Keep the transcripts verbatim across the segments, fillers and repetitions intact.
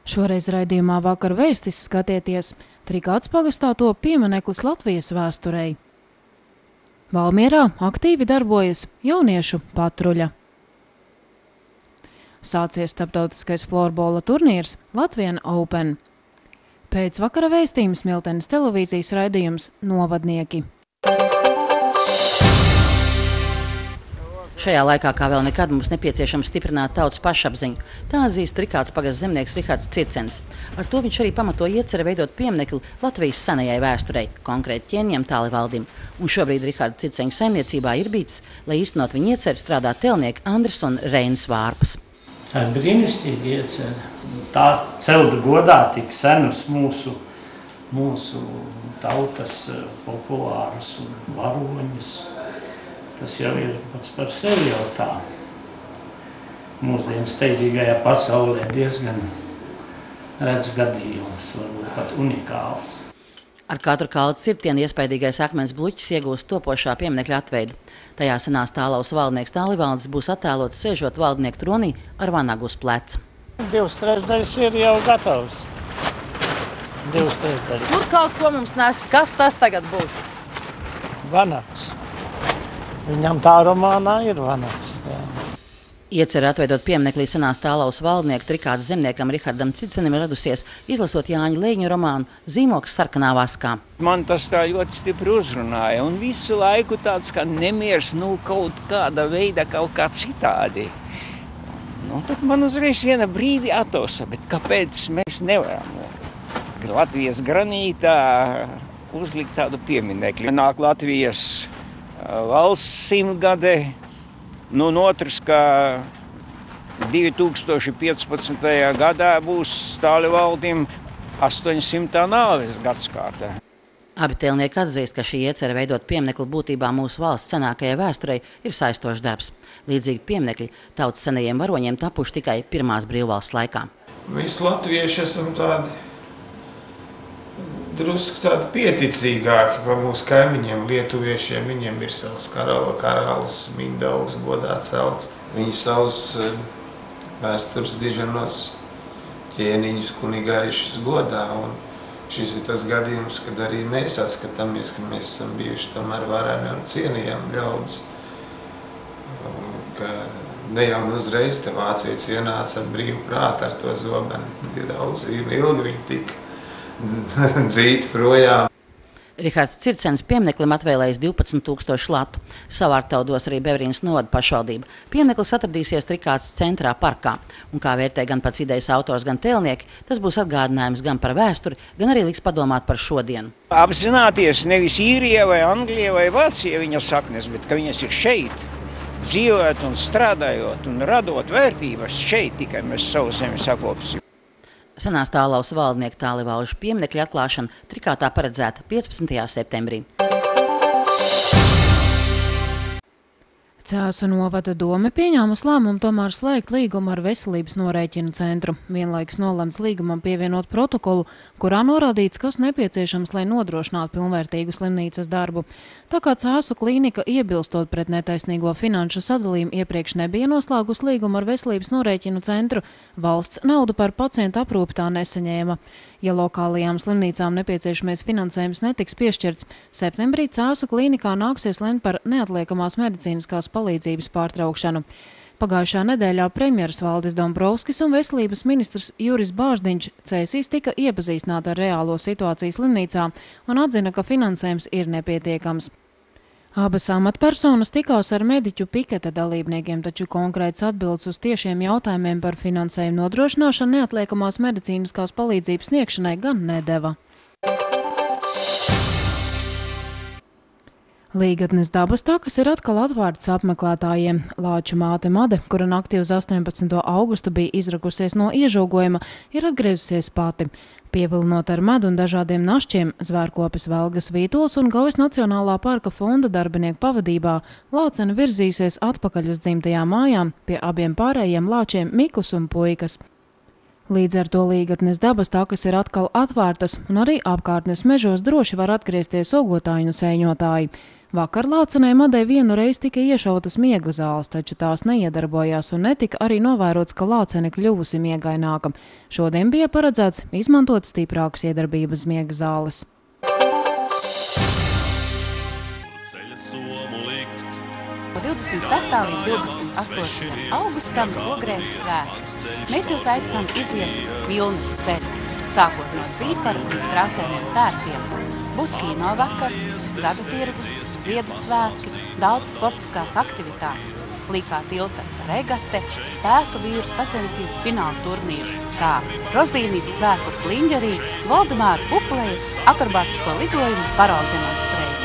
Šoreiz raidījumā Vakar vēstis skatieties Trikāds pagastā top piemineklis Latvijas vēsturei. Valmierā aktīvi darbojas jauniešu patruļa. Sācies starptautiskais florbola turnīrs Latvian Open. Pēc vakara vēstījuma Smiltenes televīzijas raidījums Novadnieki. Šajā laikā kā vēl nekad mums nepieciešams stiprināt tautas pašapziņu. Tā atzīst Trikāds pagasts zemnieks Rihards Circens. Ar to viņš arī pamato ieceri veidot pieminekli Latvijas senajai vēsturei, konkrēti ķēniņam Tālivaldim. Un šobrīd Riharda Circeņa saimniecībā ir bijis, lai īstenot viņa ieceri strādā telnieki Andris un Reinis Vārpas. Tā ir brīnišķīgi ieceri. Tā celda godā tik senus mūsu, mūsu tautas populārus un varoņus. Tas jau ir pats par sevi jau tā. Mūsdienu steidzīgajā pasaulē diezgan redz gadījums, varbūt pat unikāls. Ar katru kaldu cirtienu iespaidīgais akmens bluķis iegūst topošā pieminekļa atveidu. Tajā senās Tālaus valdnieks Tālivaldis būs attēlots sēžot valdnieku tronī ar vanagu uz pleca. Divas trešdaļas ir jau gatavs. Divas trešdaļas. Tur kaut ko mums nes. Kas tas tagad būs? Vanags. Viņam tā romānā ir vanags. Jā. Ieceri atveidot pieminekli senās Tālaus valdnieku Trikāds zemniekam Rihardam Circenim radusies, izlasot Jāņa Leiņa romānu Zīmoks sarkanā vaskā. Man tas tā ļoti stipri uzrunāja, un visu laiku tāds kā nemiers, nu kaut kāda veida, kaut kā citādi. Nu, tad man uzreiz viena brīdi atosa, bet kāpēc mēs nevaram Latvijas granītā uzlikt tādu pieminekli? Nāk Latvijas valsts simtgade, nu un otrs, ka divi tūkstoši piecpadsmitajā gadā būs Tālivaldim astoņsimtā nāves gadskārta. Abi telnieki atzīst, ka šī iecere veidot pieminekli būtībā mūsu valsts senākajai vēsturei ir saistošs darbs. Līdzīgi pieminekļi tautas senajiem varoņiem tapuši tikai pirmās brīvvalsts laikā. Mēs latvieši esam tādi drusku tādi pieticīgāki par mūsu kaimiņiem, lietuviešiem. Viņiem ir savs karala, karalis, Mindaugs godā celts. Viņi savus vēstures diženos ķēniņus kunigaišus godā. Un šis ir tas gadījums, kad arī mēs atskatāmies, ka mēs esam bijuši tomēr vareni un cienījami ļaudis. Ka ne jau uzreiz te vācietis ienāca ar brīvu prātu ar to zobeni. Daudz ilgi viņi tika dzīt projām. Rihards Circens piemineklim atvēlējis divpadsmit tūkstoši latu. Savārtaudos arī Beverīnas novada pašvaldība. Piemineklis atradīsies Trikāds centrā parkā. Un kā vērtē gan pats idejas autors, gan telnieki, tas būs atgādinājums gan par vēsturi, gan arī liks padomāt par šodienu. Apzināties nevis Īrija vai Anglija vai Vācija viņa saknes, bet ka viņas ir šeit. Dzīvojot un strādājot un radot vērtības šeit, tikai mēs savu zemi sakopsim. Senās Tālaus valdnieku Tālivalžu pieminekļa atklāšana Trikātā paredzēta piecpadsmitajā septembrī. Cēsu novada dome pieņēmas lēmumu tomēr slēgt līgumu ar veselības norēķinu centru. Vienlaikus nolemts līgumam pievienot protokolu, kurā norādīts, kas nepieciešams, lai nodrošinātu pilnvērtīgu slimnīcas darbu. Tā kā Cēsu klīnika iebilstot pret netaisnīgo finanšu sadalījumu iepriekš nebija noslēgus līgumu ar veselības norēķinu centru, valsts naudu par pacientu aprūpi tā nesaņēma. Ja lokālajām slimnīcām nepieciešamais finansējums netiks piešķirts, septembrī Cēsu klīnikā nāksies lemt par neatliekamās medicīniskās palīdzības pārtraukšanu. Pagājušā nedēļā premjeras Valdis Dombrovskis un veselības ministrs Juris Bāždiņš Cēsīs tika iepazīstināti ar reālo situāciju slimnīcā un atzina, ka finansējums ir nepietiekams. Abas amatpersonas tikās ar mediķu piketa dalībniekiem, taču konkrēts atbildes uz tiešiem jautājumiem par finansējumu nodrošināšanu neatliekamās medicīniskās palīdzības sniegšanai gan nedeva. Līgatnes dabas takas ir atkal atvērtas apmeklētājiem. Lāču māte Made, kura naktī uz astoņpadsmito augustu bija izrakusies no iežogojuma, ir atgriezusies pati. Pievilinot ar medu un dažādiem našķiem, zvērkopes Velgas Vītols un Gaujas Nacionālā parka fonda darbinieku pavadībā Lācene virzīsies atpakaļ uz dzimtajām mājām pie abiem pārējiem lāčiem Mikus un Puikas. Līdz ar to Līgatnes dabas takas ir atkal atvērtas un arī apkārtnes mežos droši var atgriezties ogotāji un sēņotāji. Vakar Lācenē Madai vienu reizi tika iešautas miega zāles, taču tās neiedarbojās un netika arī novērots, ka Lācene kļuvusi miegaināka. Šodien bija paredzēts izmantot stiprākas iedarbības miega zāles. divdesmit sestā līdz divdesmit astotajam augustam Ogrēļas svētki. Mēs jūs aicinām iziet Vilnas ceļu, sākot no Zīpara līdz Frāsēniem tērpiem. Būs kino vakars, gada tirgus, Ziedusvētki, daudz sportiskās aktivitātes, līkā tilta regate, spēku vīru sacensību fināla turnīrs, kā Rozīnītas svētku kliņģerī, Voldemāra upleja, akrobātisko lidojumu paraugu demonstrējumu.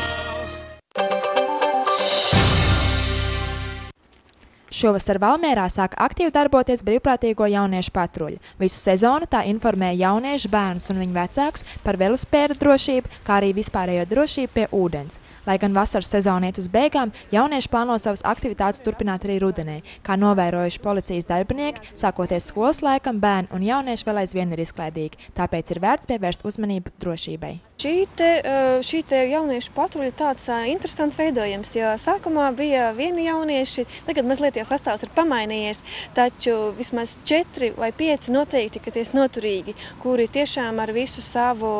Šovasar Valmierā sāk aktīvi darboties brīvprātīgo jauniešu patruļa. Visu sezonu tā informē jauniešu bērnus un viņu vecākus par velospēda drošību, kā arī vispārējo drošību pie ūdens. Lai gan vasaras sezona iet uz beigām, jaunieši plāno savas aktivitātes turpināt arī rudenī. Kā novērojuši policijas darbinieki, sākoties skolas laikam, bērni un jaunieši vēl aizvien ir izklaidīgi, tāpēc ir vērts pievērst uzmanību drošībai. Šī te, šī te jauniešu patruļa tāds interesants veidojums, jo sākumā bija vieni jaunieši, tagad mazliet jau sastāvs ir pamainījies, taču vismaz četri vai pieci noteikti, ka tie noturīgi, kuri tiešām ar visu savu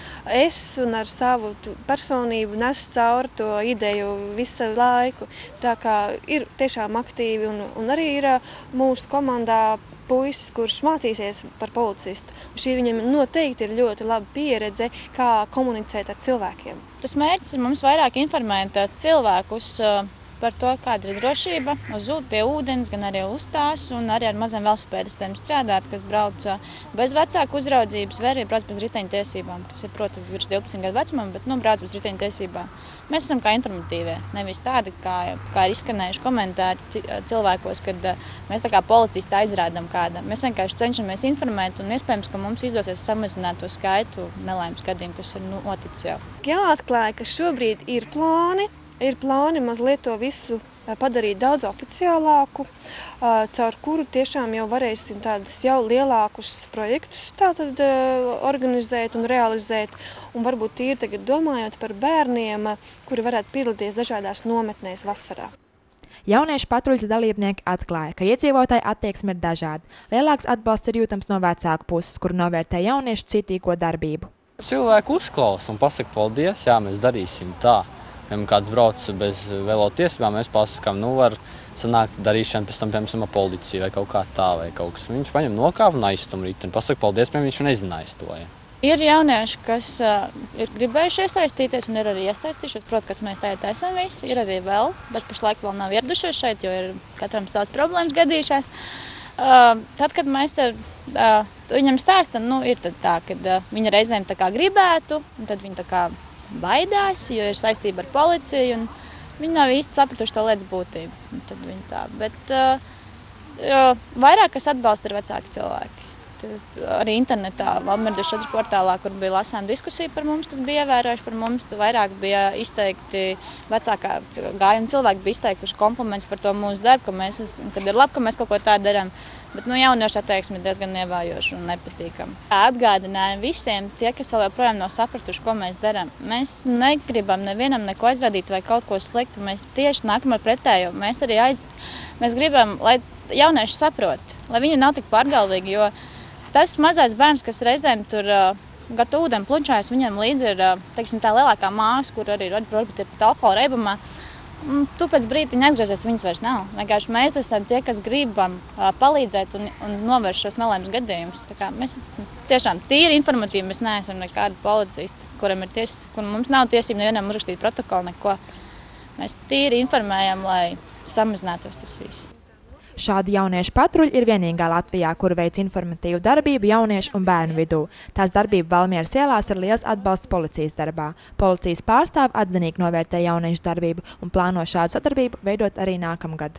es un ar savu personību nes cauri to ideju visu laiku. Tā kā ir tiešām aktīvi un, un arī ir mūsu komandā puisis, kurš mācīsies par policistu. Šī viņam noteikti ir ļoti laba pieredze, kā komunicēt ar cilvēkiem. Tas mērķis ir mums vairāk informēt cilvēkus par to, kāda ir drošība uz pie ūdens, gan arī uz tās, un arī ar maziem velosipēdistiem strādāt, kas brauc bez vecāku uzraudzības, vai arī brauc bez riteņtiesībām, kas ir, protams, virs divpadsmit gadu vecumam, bet nu, brauc bez riteņtiesībām. Mēs esam kā informatīvie, nevis tādi, kā, kā ir izskanējuši komentāri cilvēkos, kad mēs tā kā policisti aizrādam kāda. Mēs vienkārši cenšamies informēt, un iespējams, ka mums izdosies samazināt to skaitu nelaimes gadījumu, kas ir noticis jau. Jāatklāja, ka šobrīd ir plāni, Ir plāni mazliet to visu padarīt daudz oficiālāku, caur kuru tiešām jau varēsim tādus jau lielākus projektus tātad organizēt un realizēt. Un varbūt tīri tagad domājot par bērniem, kuri varētu piedalīties dažādās nometnēs vasarā. Jauniešu patruļas dalībnieki atklāja, ka iedzīvotāju attieksme ir dažāda. Lielāks atbalsts ir jūtams no vecāku puses, kur novērtē jauniešu citīgo darbību. Cilvēku uzklausa un pasaka paldies, jā, mēs darīsim tā. Ja kāds brauc bez velo tiesībām, mēs pasakām, nu var sanākt darīšana pēc tam, piemēram, policija vai kaut kā tā vai kaut kas. Viņš paņem nokāp un aizstum riteni. Pasaka paldies, piemēram, viņš nezināja to. Ja. Ir jaunieši, kas uh, ir gribējuši iesaistīties un ir arī iesaistījušies. Protams, kas mēs tagad esam visi, ir arī vēl, bet pašlaik vēl nav ieradušies šeit, jo ir katram savas problēmas gadījušās. Uh, tad, kad mēs ar uh, viņam stāstam, nu, ir tad tā, kad uh, viņa reizēm tā kā gribētu, un tad viņa tā kā baidās, jo ir saistība ar policiju, un viņi nav īsti sapratuši to lietas būtību. Tad viņi tā. Bet uh, vairāk, kas atbalsta, ir vecāki cilvēki. Tad arī internetā, Valmiera divdesmit četri portālā, kur bija lasām diskusija par mums, kas bija ievērojuši par mums, vairāk bija izteikti vecākā gājuma cilvēki, bija izteikuši kompliments par to mūsu darbu, ka mēs esam, kad ir labi, ka mēs kaut ko tādu darām. Bet nu, jauniešu attieksme ir diezgan ievējoša un nepatīkama. Atgādinājumu visiem, tie, kas vēl joprojām nav sapratuši, ko mēs darām. Mēs negribam nevienam neko aizrādīt vai kaut ko sliktu. Mēs tieši nākam ar pretējo. Mēs arī aiz... mēs gribam, lai jaunieši saprot, lai viņi nav tik pārgalvīgi, jo tas mazais bērns, kas reizēm tur uh, gata ūdeni plunčājas, viņam līdzi ir uh, teiksim, tā lielākā māsa, kur arī ir pat alkohola reibumā. Tu pēc brīdiņa aizgriezies, viņas vairs nav. Vienkārši mēs esam tie, kas gribam uh, palīdzēt un, un novērst šos nelaimes gadījumus. Tā kā mēs esam tiešām tīri informatīvi, mēs neesam nekādi policisti, kuram ir ties, kur mums nav tiesība nevienam uzrakstīt protokolu, neko. Mēs tīri informējam, lai samazinātos tas viss. Šādi jauniešu patruļi ir vienīgā Latvijā, kur veic informatīvu darbību jauniešu un bērnu vidū. Tās darbība Valmieras ielās ir liels atbalsts policijas darbā. Policijas pārstāvi atzinīgi novērtē jauniešu darbību un plāno šādu sadarbību veidot arī nākamgad.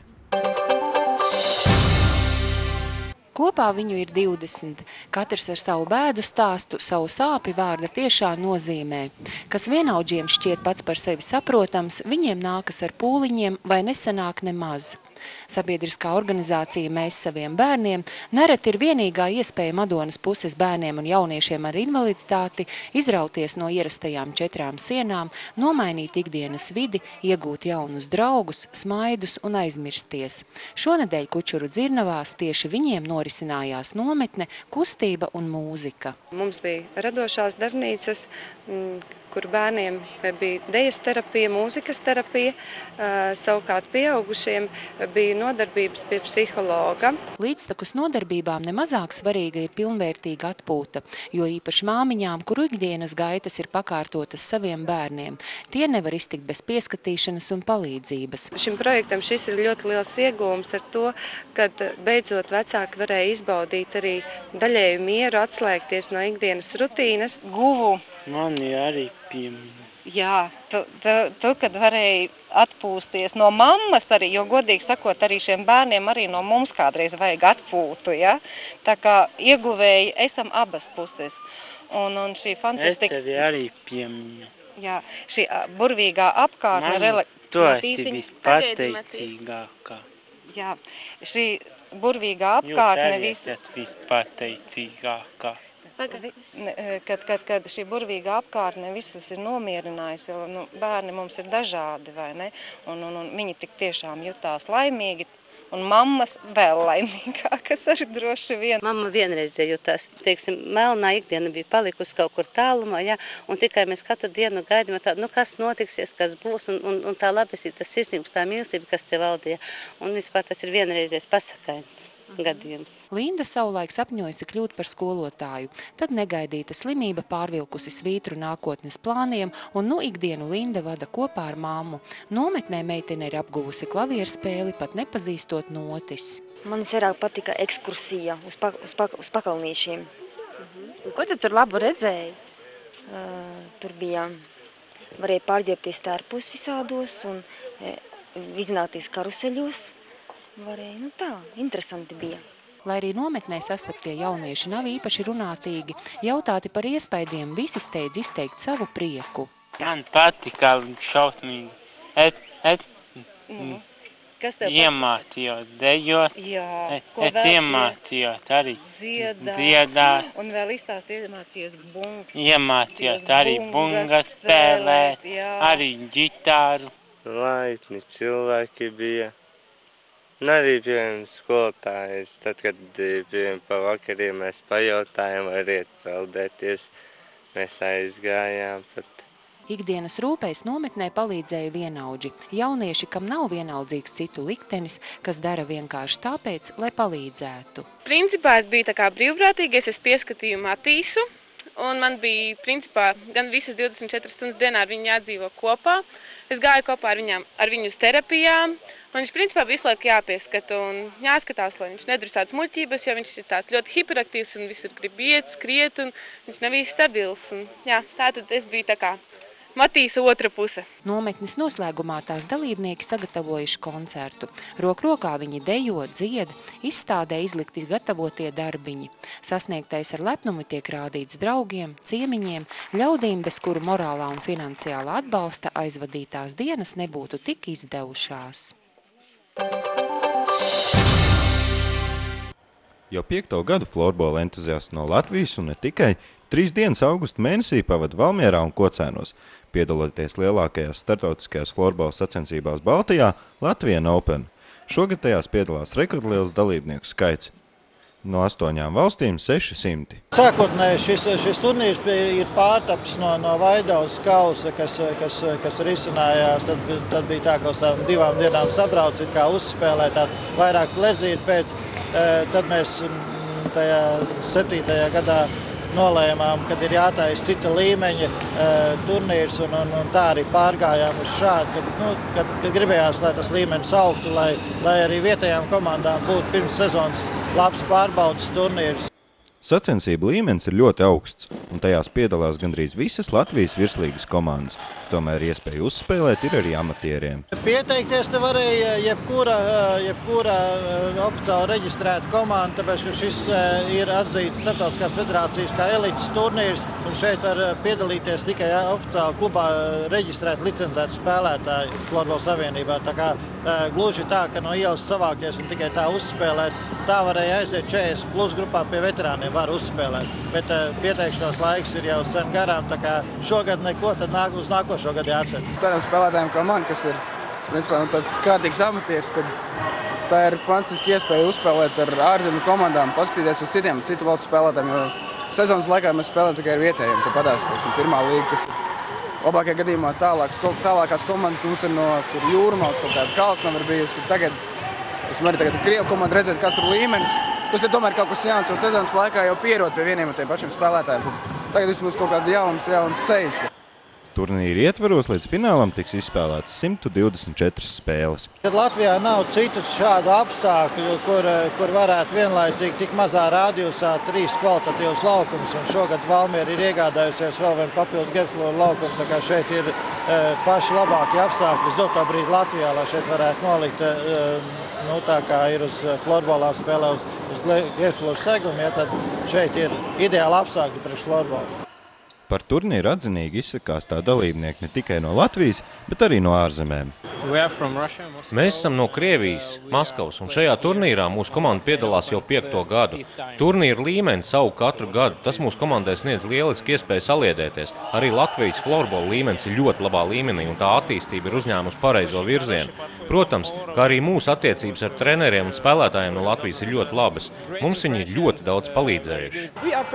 Kopā viņu ir divdesmit, katrs ar savu bēdu stāstu, savu sāpi vārda tiešā nozīmē. Kas vienaudžiem šķiet pats par sevi saprotams, viņiem nākas ar pūliņiem vai nesanāk nemaz. Sabiedriskā organizācija Mēs saviem bērniem nereti ir vienīgā iespēja Madonas puses bērniem un jauniešiem ar invaliditāti izrauties no ierastajām četrām sienām, nomainīt ikdienas vidi, iegūt jaunus draugus, smaidus un aizmirsties. Šonedēļ Kučuru dzirnavās tieši viņiem norisinājās nometne, kustība un mūzika. Mums bija radošās darbnīcas, kur bērniem bija dejas terapija, mūzikas terapija, savukārt pieaugušiem bija nodarbības pie psihologa. Līdztekus nodarbībām nemazāk svarīga ir pilnvērtīga atpūta, jo īpaši māmiņām, kuru ikdienas gaitas ir pakārtotas saviem bērniem, tie nevar iztikt bez pieskatīšanas un palīdzības. Šim projektam šis ir ļoti liels iegūms ar to, kad beidzot vecāki varēja izbaudīt arī daļēju mieru, atslēgties no ikdienas rutīnas. Guvu mani arī piemina. Jā, tu, tu, tu, kad varēji atpūsties no mammas arī, jo godīgi sakot, arī šiem bērniem arī no mums kādreiz vajag atpūtu, ja? Tā kā ieguvēji esam abas puses. Un, un šī fantastika... Es tevi arī pieminu. Jā, šī burvīgā apkārtne... Man tu esi vispateicīgākā. Jā, šī burvīgā apkārtne... Jūs arī esat vispateicīgākā. Kad, kad, kad šī burvīga apkārtne visas ir nomierinājusi, jo nu, bērni mums ir dažādi, vai ne? Un, un, un viņi tik tiešām jutās laimīgi, un mammas vēl laimīgākas arī droši vien. Mamma vienreiz jutās, teiksim, melnā ikdiena bija palikusi kaut kur tālumā, ja, un tikai mēs katru dienu gaidījām tādu, nu kas notiksies, kas būs, un, un, un tā labesība, tas sirsnības, tā mīlestība, kas te valdīja, un vispār tas ir vienreizējs pasakains gadījums. Linda savulaik sapņojusi kļūt par skolotāju, tad negaidīta slimība pārvilkusi svītru nākotnes plāniem, un nu ikdienu Linda vada kopā ar mammu. Nometnē meitene ir apguvusi klavierspēli, pat nepazīstot notis. Man visvairāk patika ekskursija uz, pa, uz, pa, uz pakalnīšiem. Uh-huh. Ko tu tur labu redzēji? Uh, tur bija, varēja pārģērbties tērpos visādos un e, iznākties karuseļos. Varēja, nu tā, interesanti bija. Lai arī nometnē sastaptie jaunieši nav īpaši runātīgi, jautāti par iespaidiem, visi steidz izteikt savu prieku. Man patika šausmīgi. Et, et, mm. Kas tev iemācījot dejot. Jā, ko es iemācījot arī dziedāt. dziedāt. Un vēl izstāst iemācījies bungas. Iemācījot arī bungas spēlēt, jā. Arī ģitāru. Laipni cilvēki bija. Un arī, piemēram, skolotājs, tad, kad, piemēram, pa vakariem mēs pajautājām, variet peldēties, mēs aizgājām pat. Ikdienas rūpēs nometnē palīdzēja vienaudži. Jaunieši, kam nav vienaldzīgs citu liktenis, kas dara vienkārši tāpēc, lai palīdzētu. Principā es biju tā kā brīvprātīgais, es pieskatīju Matīsu, un man bija, principā, gan visas divdesmit četras stundas dienā ar viņu jādzīvo kopā. Es gāju kopā ar, viņām, ar viņu uz terapijām, un viņš principā visu laiku jāpieskata un jāskatās, lai viņš nedarīs tādas muļķības, jo viņš ir tāds ļoti hiperaktīvs un visur grib iet, skriet, un viņš nav īsti stabils. Un, jā, tā tad es biju tā kā Matīsa otra puse. Nometnes noslēgumā tās dalībnieki sagatavojuši koncertu. Rok rokā viņi dejo, dzied, izstādē izlikti gatavotie darbiņi. Sasniegtais ar lepnumu tiek rādīts draugiem, ciemiņiem, ļaudīm, bez kuru morālā un finansiālā atbalsta aizvadītās dienas nebūtu tik izdevušās. Jau piekto gadu florbola entuziasti no Latvijas un ne tikai trīs dienas augusta mēnesī pavada Valmierā un Kocēnos. Piedaloties lielākajās startautiskajās florbola sacensībās Baltijā Latvian Open. Šogad tajās piedalās rekordliels dalībnieku skaits. No astoņām valstīm seši simti. Sākotnēji šis, šis turnīrs ir pārtaps no, no Vaidavas kausa, kas, kas, kas risinājās. Tad, tad bija tā, ka uz tām divām dienām sabrauc, it kā uzspēlē tādu vairāk plezīru pēc. Tad mēs tajā septītajā gadā nolēmām, kad ir jātaisa cita līmeņa e, turnīrs, un, un, un tā arī pārgājām uz šādu, kad, nu, kad, kad gribējās, lai tas līmenis augtu, lai, lai arī vietējām komandām būtu pirms sezonas labs pārbaudas turnīrs. Sacensību līmenis ir ļoti augsts, un tajās piedalās gandrīz visas Latvijas virslīgas komandas. Tomēr iespēja uzspēlēt ir arī amatieriem. Pieteikties te varēja jebkura, jebkura oficiāli reģistrēta komanda, tāpēc, ka šis ir atzīts Starptautiskās federācijas kā elites turnīrs, un šeit var piedalīties tikai oficiāli klubā reģistrēt licencētu spēlētāju Florbola savienībā. Tā kā gluži tā, ka no ielas savākties un tikai tā uzspēlēt, tā varēja aiziet četrdesmit plus grupā pie veterāniem var uzspēlēt. Bet pieteikšanās laiks ir jau sen garām, tā kā šogad neko, tad nāk uz nākošo gadu jāatcer. Tādiem spēlētājiem kā man, kas ir principā, nu, tāds kārtīgs amatieris, tad tā ir fantastiski iespēja uzspēlēt ar ārzemju komandām, paskatīties uz citiem, citu valstu spēlētājiem, jo sezonas laikā mēs spēlējam tikai ar vietējiem. Tad padās, teiksim, pirmā līga, kas labākajā gadījumā tālākas, tālākās komandas mums ir no Jūrmālas, kaut kāda Kalsnava ir bijusi. Tagad esmu arī tagad Krievu komandu redzēt, kas tur līmenis. Tas ir tomēr kaut kas jauns, jo sezonas laikā jau pierod pie vieniem un tiem pašiem spēlētājiem. Tagad vismaz kaut kāda jaunas, jaunas sejas. Turnīra ietvaros līdz finālam tiks izspēlētas simt divdesmit četras spēles. Latvijā nav citu šādu apstākļu, kur, kur varētu vienlaicīgi tik mazā radiusā trīs kvalitatīvus laukumus. Un šogad Valmiera ir iegādājusies vēl vienu papildu Gefloru laukumu, tā kā šeit ir e, paši labākie apstākļi. Es doto brīdi Latvijā, lai šeit varētu nolikt, e, nu, tā kā ir uz florbolā spēlē uz, uz Gefloru segumu, ja, tad šeit ir ideāli apstākļi priekš florbolu. Par turnīru atzinīgi izsakās tā dalībnieki ne tikai no Latvijas, bet arī no ārzemēm. Mēs esam no Krievijas, Maskavas, un šajā turnīrā mūsu komanda piedalās jau piekto gadu. Turnīra līmenis aug katru gadu, tas mūsu komandai sniedz lieliski iespēju saliedēties. Arī Latvijas florbola līmenis ir ļoti labā līmenī, un tā attīstība ir uzņēmusi pareizo virzienu. Protams, kā arī mūsu attiecības ar treneriem un spēlētājiem no Latvijas ir ļoti labas. Mums viņi ir ļoti daudz palīdzējuši.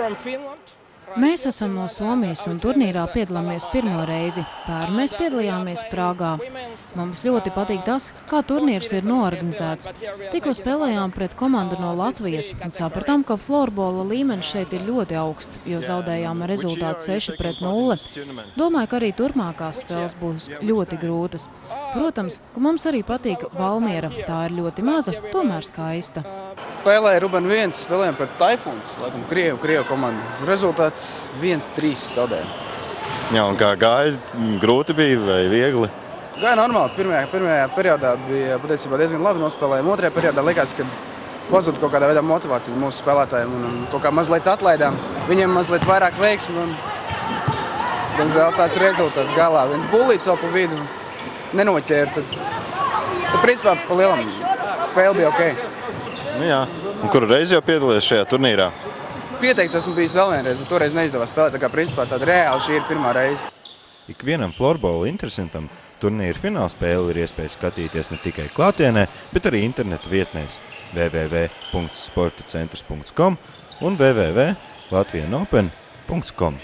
Mēs esam no Somijas un turnīrā piedalāmies pirmo reizi. Pērn mēs piedalījāmies Prāgā. Mums ļoti patīk tas, kā turnīrs ir noorganizēts. Tikko spēlējām pret komandu no Latvijas un sapratām, ka florbola līmenis šeit ir ļoti augsts, jo zaudējām rezultātu seši pret nulli. Domāju, ka arī turpmākās spēles būs ļoti grūtas. Protams, ka mums arī patīk Valmiera. Tā ir ļoti maza, tomēr skaista. Spēlēja Ruben viens, spēlējām pret Taifuns, laikam Krievu, Krievu komandu. Rezultāts viens trīs zaudējām. Jā, un kā gāja, grūti bija vai viegli? Gāja normāli. Pirmajā, pirmajā periodā bija patiesībā diezgan labi nospēlējām. Otrajā periodā likās, ka pazuda kaut kādā veidā motivācija mūsu spēlētājiem un, un kaut kā mazliet atlaidām. Viņiem mazliet vairāk veiksmi un diemžēl tāds rezultāts galā. Viens bullīts vēl pa vidu nenoķēra. Tad, tad principā pa lielam spēle bija ok. Nu jā. Un kuru reizi jau piedalījies šajā turnīrā? Pieteikts esmu bijis vēl vienreiz, bet toreiz neizdevās spēlēt, tā kā principā tāda reāli šī ir pirmā reize. Ikvienam florbola interesantam turnīra fināla spēle ir iespēja skatīties ne tikai klātienē, bet arī internetu vietnēs w w w punkts sporta centrs punkts com un w w w punkts latvianopen punkts com.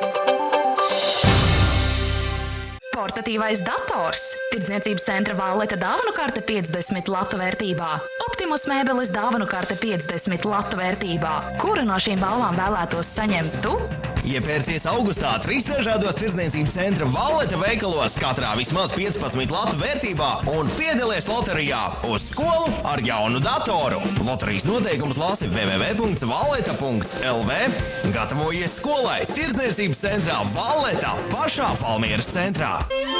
Portatīvais dators. Tirdzniecības centra Valleta dāvanu karte piecdesmit latu vērtībā. Optimus mēbeles dāvanu karte piecdesmit latu vērtībā. Kuru no šīm balvām vēlētos saņemt tu? Iepērcies augustā trīs dažādos tirdzniecības centra Valleta veikalos, katrā vismaz piecpadsmit latu vērtībā un piedalies loterijā uz skolu ar jaunu datoru. Loterijas noteikums lasi w w w punkts valleta punkts l v. Gatavojies skolai tirdzniecības centrā Valleta pašā Valmieras centrā.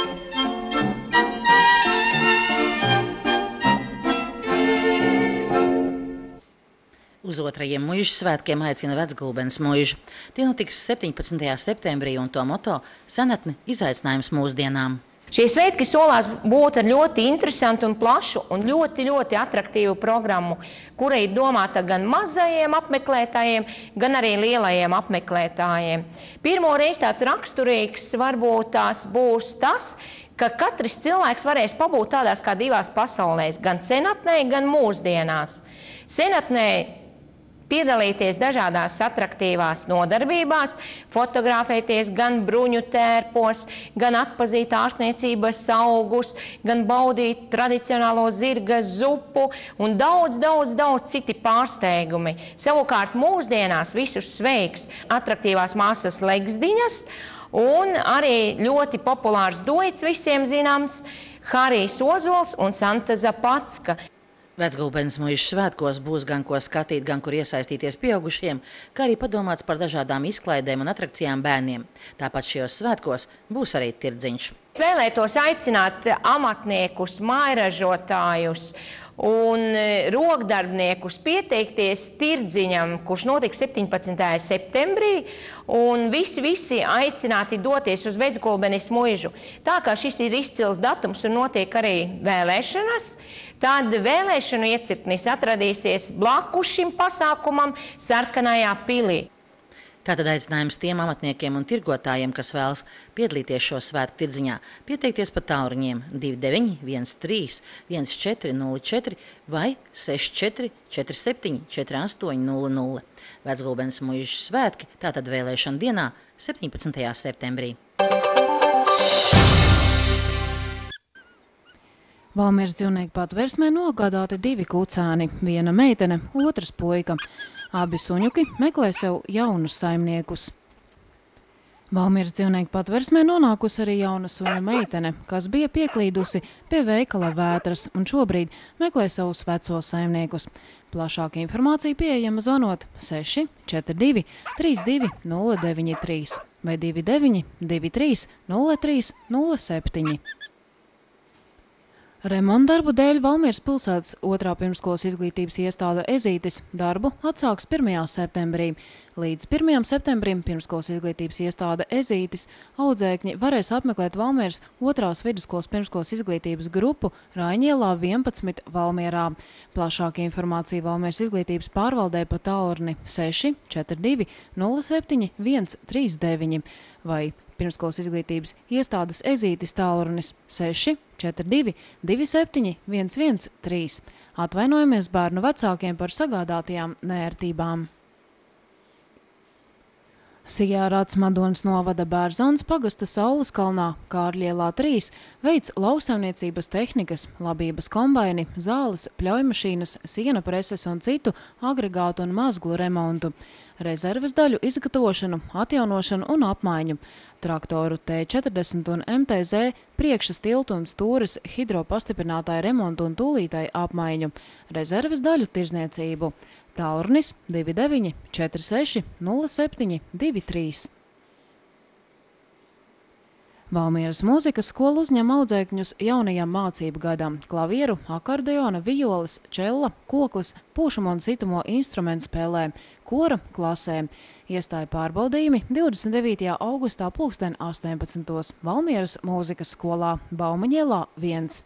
Uz otrajiem muižu svētkiem aicina Vecgulbenes muiža. Tie notiks septiņpadsmitajā septembrī un to moto senatne izaicinājums mūsdienām. Šie svētki solās būt ar ļoti interesantu un plašu un ļoti, ļoti atraktīvu programmu, kura ir domāta gan mazajiem apmeklētājiem, gan arī lielajiem apmeklētājiem. Pirmo reizi tāds raksturīgs varbūt tās būs tas, ka katrs cilvēks varēs pabūt tādās kā divās pasaulēs, gan senatnē, gan mūsdienās. Senatnē piedalīties dažādās atraktīvās nodarbībās, fotografēties gan bruņu tērpos, gan atpazīt ārstniecības augus, gan baudīt tradicionālo zirga zupu un daudz, daudz, daudz citi pārsteigumi. Savukārt mūsdienās visus sveiks atraktīvās māsas Legzdiņas un arī ļoti populārs duets visiem zināms Harijs Ozols un Santa Zapatska. Vecgulbenes muižas svētkos būs gan ko skatīt, gan kur iesaistīties pieaugušiem, kā arī padomāts par dažādām izklaidēm un atrakcijām bērniem. Tāpat šajos svētkos būs arī tirdziņš. Es vēlētos aicināt amatniekus, mājražotājus un rokdarbniekus pieteikties tirdziņam, kurš notiks septiņpadsmitajā septembrī, un visi, visi aicināti doties uz Vecgulbenes muižu. Tā kā šis ir izcils datums un notiek arī vēlēšanas, tad vēlēšanu iecirknis atradīsies blakus šim pasākumam Sarkanajā pilī. Tātad aicinājums tiem amatniekiem un tirgotājiem, kas vēlas piedalīties šo svētku tirdziņā, pieteikties pa tālruņiem divi deviņi, viens trīs, viens četri nulle četri vai seši četri četri septiņi četri astoņi nulle nulle. Vecgulbenes muižas svētki tātad vēlēšana dienā septiņpadsmitajā septembrī. Valmieras dzīvnieku patversmē nogādāti divi kucēni, viena meitene, otrs puika. Abi suņuki meklē sev jaunus saimniekus. Valmieras dzīvnieku patversmē nonākusi arī jauna suņa meitene, kas bija pieklīdusi pie veikala Vētras un šobrīd meklē savus vecos saimniekus. Plašāka informācija pieejama zvanot seši četri divi trīs divi nulle deviņi trīs vai divi deviņi divi trīs nulle trīs nulle septiņi. Remonta darbu dēļ Valmieras pilsētas otrā pirmskolas izglītības iestāde Ezītis darbu atsāks pirmajā septembrī. Līdz pirmajam septembrim pirmskolas izglītības iestāde Ezītis audzēkņi varēs apmeklēt Valmieras otrās vidusskolas pirmskolas izglītības grupu Raiņielā vienpadsmit Valmierā. Plašāka informācija Valmieras izglītības pārvaldē pa tālruni seši četri divi nulle septiņi viens trīs deviņi vai pirmskolas izglītības iestādes Ezītis tālrunis seši četri divi divi septiņi viens viens trīs. Atvainojamies bērnu vecākiem par sagādātajām neērtībām. Sijārāts Madonas novada Bērzaunas pagasta Sauleskalnā, Kārļielā trīs, veids lauksaimniecības tehnikas, labības kombaini, zāles, pļaujmašīnas, siena preses un citu agregātu un mazglu remontu, rezerves daļu izgatavošanu, atjaunošanu un apmaiņu, traktoru T četrdesmit un M T Z, priekšas tiltu un stūres hidropastiprinātāju remontu un tūlītāju apmaiņu, rezerves daļu tirzniecību. Tālrunis divi deviņi četri seši nulle septiņi divi trīs. Valmieras mūzikas skola uzņem audzēkņus jaunajam mācību gadam – klavieru, akordeona, violas, čella, koklis, pūšamo un citamo instrumentu spēlē, kora klasē. Iestāja pārbaudījumi divdesmit devītajā augustā pulksten astoņpadsmitos Valmieras mūzikas skolā Baumaņielā viens.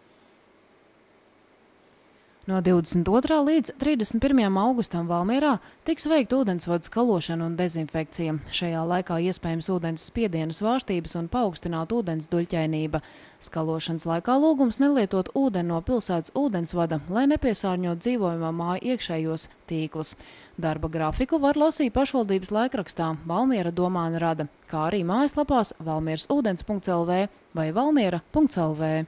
No divdesmit otrā līdz trīsdesmit pirmajam augustam Valmierā tiks veikta ūdensvadu skalošana un dezinfekcija. Šajā laikā iespējams ūdens spiediena svārstības un paaugstināta ūdens duļķainība. Skalošanas laikā lūgums nelietot ūdeni no pilsētas ūdensvada, lai nepiesārņot dzīvojamā māju iekšējos tīklus. Darba grafiku var lasīt pašvaldības laikrakstā Valmiera domāna rada, kā arī mājaslapās valmieras ūdens punkts L V vai valmiera punkts L V.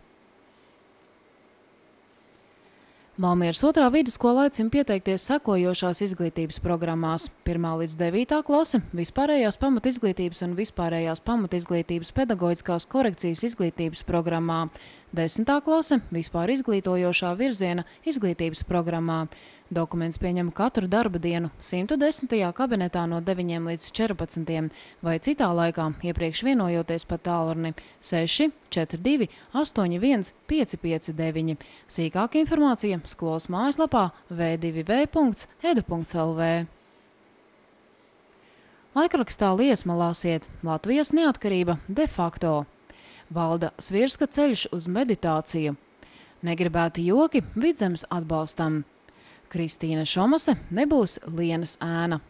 Valmieras otrā vidusskola aicina pieteikties sekojošās izglītības programmās. Pirmā līdz devītā klase – vispārējās pamatizglītības un vispārējās pamatizglītības pedagoģiskās korekcijas izglītības programmā. Desmitā klase – vispār izglītojošā virziena izglītības programmā. Dokuments pieņem katru darba dienu simt desmitajā kabinetā no deviņiem līdz četrpadsmitiem vai citā laikā, iepriekš vienojoties pa tālruni seši četri divi astoņi viens pieci pieci deviņi. Sīkāka informācija skolas mājaslapā w w w punkts edu punkts L V. Laikrakstā liesma lasiet Latvijas neatkarība de facto. Valda Svirska ceļš uz meditāciju. Negribēti joki Vidzemes atbalstam. Kristīna Šomase nebūs Lienas ēna.